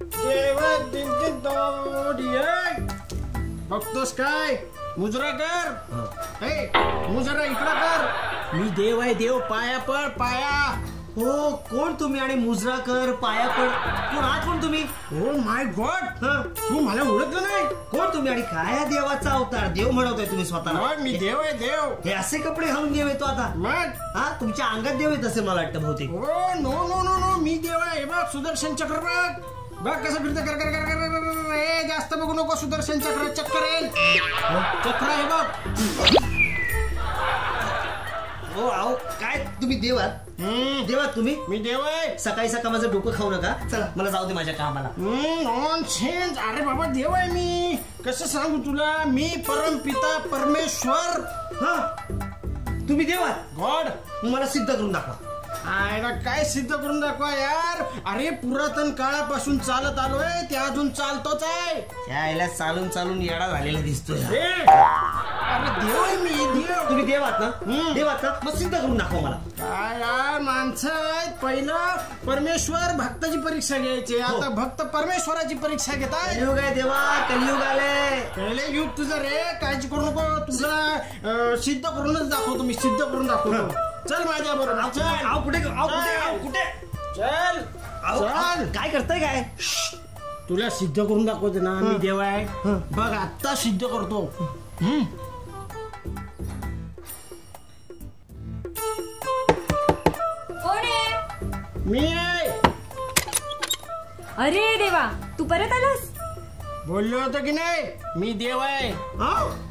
बघतोस काय? मुजरा कर, मुजरा इकडं कर. मी देव आहे, देव. पाया पड, पाया. हो, कोण तुम्ही आणि मुजरा कर, पाया पड, कोण आहात कोण तुम्ही? ओ माय गॉड, तू मला ओळखलं नाही? कोण तुम्ही आणि काय हा देवाचा अवतार? देव म्हणवताय तुम्ही स्वतःला? मी देव आहे, देव. हे असे कपडे घालून देव येतो आता? हा, तुमच्या अंगात देव येत असेल मला वाटतं बहुतेक. नो नो नो नो, मी देव आहे. बघ सुदर्शन चक्र, बघ कसं फिरतं. कर कर कर कर कर. जास्त बघू नको. सुदर्शन चक्र, चक्कर येईल. चक्र आहे बघ. हो, आहो, काय तुम्ही देव आहात? देवात तुम्ही? मी देव आहे. सकाळी सकाळ माझं डोकं खाऊ नका. चला, मला जाऊ दे माझ्या कामाला. नॉनसेन्स. अरे बाबा, देव आहे मी. कसं सांगू तुला? मी परमपिता परमेश्वर. हा, तुम्ही देव आहात? गॉड. मला सिद्ध करून दाखवा. काय सिद्ध करून दाखवा यार? अरे पुरातन काळापासून चालत आलोय, ते अजून चालतोच आहे. त्याला चालून चालून येडा झालेला दिसतोय. अरे देव आहे मी, देव. तुम्ही देव आहात ना? देव आहात ना? मग सिद्ध करून दाखवा मला. काय यार माणसं आहेत. पहिलं परमेश्वर भक्ताची परीक्षा घ्यायची, आता भक्त परमेश्वराची परीक्षा घेताय. कलियुग आहे देवा, कलियुग आले. पहिले युग तुझं रे. काळजी करू नको. तुला सिद्ध करूनच दाखवतो मी, सिद्ध करून दाखवतो. चल माझ्या बरोबर. कुठे कुठे चल चल. काय करताय काय? तुला सिद्ध करून दाखवते ना मी देव आहे. बघ आत्ता सिद्ध करतो. कोण आहे? मी आहे. अरे देवा, तू परत आलास? बोललो होतो की नाही मी देव आहे.